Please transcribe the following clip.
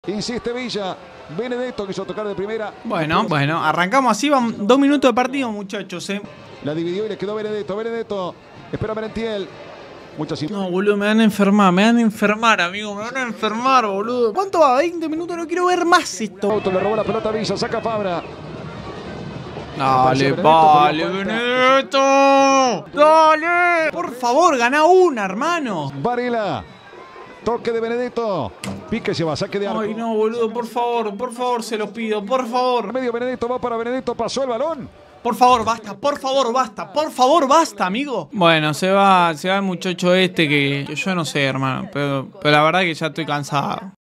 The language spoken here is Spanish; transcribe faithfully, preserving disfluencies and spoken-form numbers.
Insiste Villa. Benedetto quiso tocar de primera. Bueno, bueno, arrancamos así, van dos minutos de partido, muchachos, eh. La dividió y le quedó Benedetto. Benedetto. Espera Merentiel. Muchas No, boludo, me van a enfermar, me van a enfermar, amigo, me van a enfermar, boludo. ¿Cuánto va? veinte minutos, no quiero ver más esto. Auto le robó la pelota a Villa, saca Fabra. Dale, vale, Benedetto. Dale. Por favor, gana una, hermano. Varela. Toque de Benedetto. Pique se va, saque de arco. Ay, no, boludo, por favor, por favor, se los pido, por favor. Medio Benedetto va para Benedetto, pasó el balón. Por favor, basta, por favor, basta, por favor, basta, amigo. Bueno, se va, se va el muchacho este que, que yo no sé, hermano, pero, pero la verdad que ya estoy cansado.